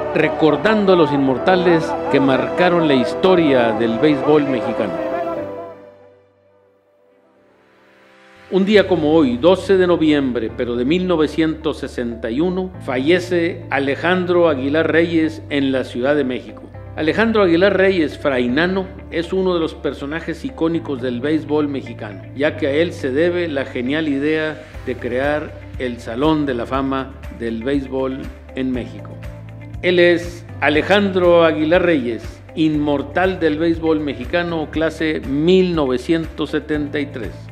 recordando a los inmortales que marcaron la historia del béisbol mexicano. Un día como hoy, 12 de noviembre, pero de 1961, fallece Alejandro Aguilar Reyes en la Ciudad de México. Alejandro Aguilar Reyes, Frainano, es uno de los personajes icónicos del béisbol mexicano, ya que a él se debe la genial idea de crear el Salón de la Fama del béisbol en México. Él es Alejandro Aguilar Reyes, inmortal del béisbol mexicano, clase 1973.